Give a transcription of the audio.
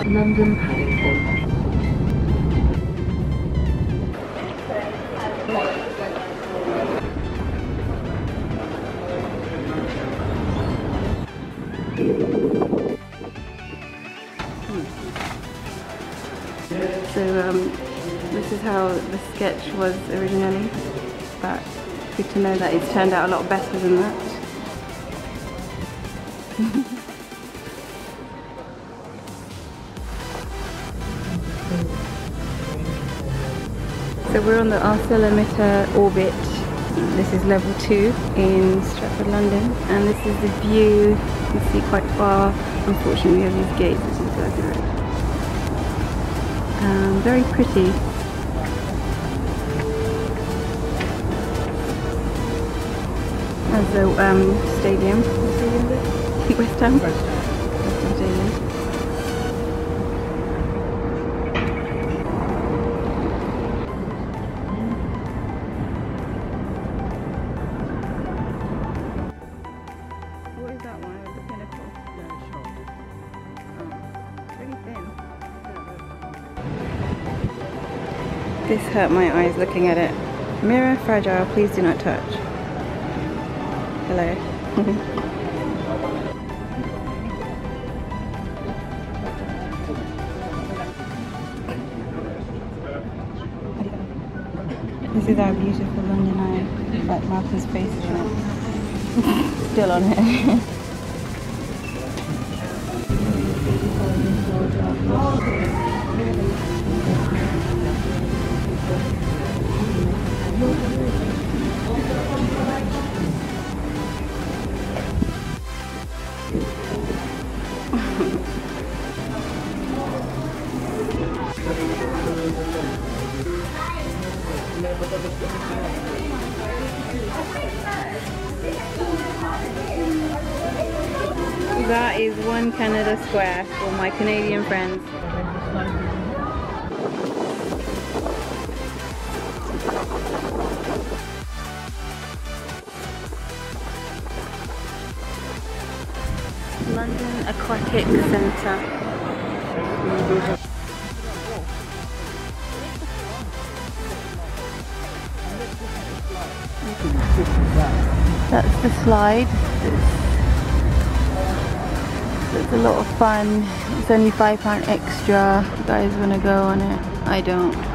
London Paddington. So this is how the sketch was originally, but good to know that it's turned out a lot better than that. So we're on the ArcelorMittal Orbit. This is level 2 in Stratford, London, and this is the view. You can see quite far. Unfortunately, we have these gates as you go through it. Very pretty. There's the stadium. West Ham. Stadium. What is that one? The pinnacle? Yeah, sure. Oh, it's really thin. This hurt my eyes looking at it. Mirror fragile, please do not touch. Hello. This is our beautiful London Eye. Like Malcolm's face is on it. Still on it. That is one Canada Square for my Canadian friends. London Aquatic Centre. That's the slide. It's a lot of fun. It's only £5 extra. You guys want to go on it? I don't.